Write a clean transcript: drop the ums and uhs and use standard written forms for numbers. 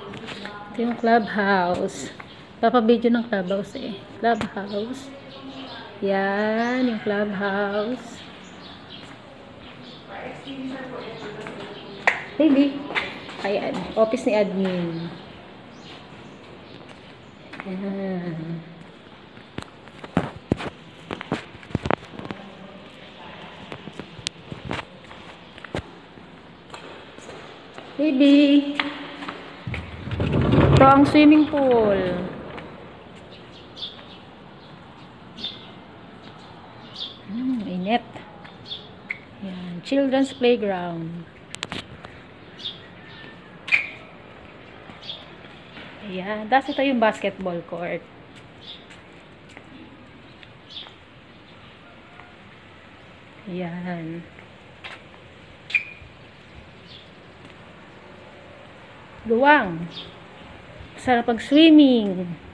Ito yung clubhouse. Papabidyo ng clubhouse eh. Clubhouse. Yan, yung clubhouse. Baby. Ayan, office ni admin. Ayan. Baby. Ito ang swimming pool. Init. Ayan, children's playground. Ayan, tapos ito yung basketball court. Ayan. Luwang. Sarap pag swimming.